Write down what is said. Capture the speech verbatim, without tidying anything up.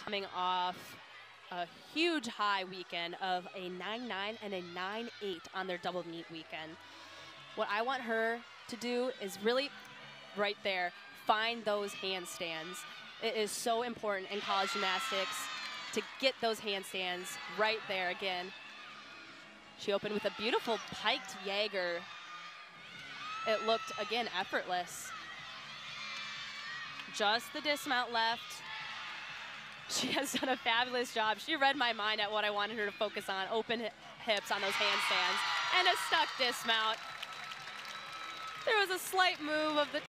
coming off a huge high weekend of a nine nine and a nine eight on their double meet weekend. What I want her to do is really, right there, find those handstands. It is so important in college gymnastics to get those handstands right there again. She opened with a beautiful piked Jaeger. It looked, again, effortless. Just the dismount left. She has done a fabulous job. She read my mind at what I wanted her to focus on. Open hips on those handstands and a stuck dismount. There was a slight move of the